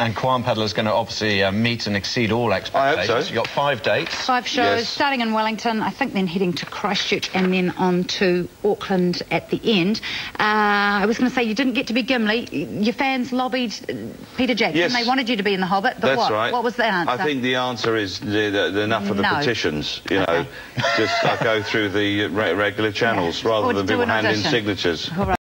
And Qualmpeddler's going to obviously meet and exceed all expectations. I hope so. You've got 5 dates. 5 shows, Yes. starting in Wellington, I think then heading to Christchurch and then on to Auckland at the end. I was going to say, you didn't get to be Gimli. Your fans lobbied Peter Jackson. Yes. They wanted you to be in The Hobbit, but That's what? right. What was the answer? I think the answer is enough of the No. petitions, you know. Okay. Just go through the regular channels rather Or than do people an handing audition. signatures. All right.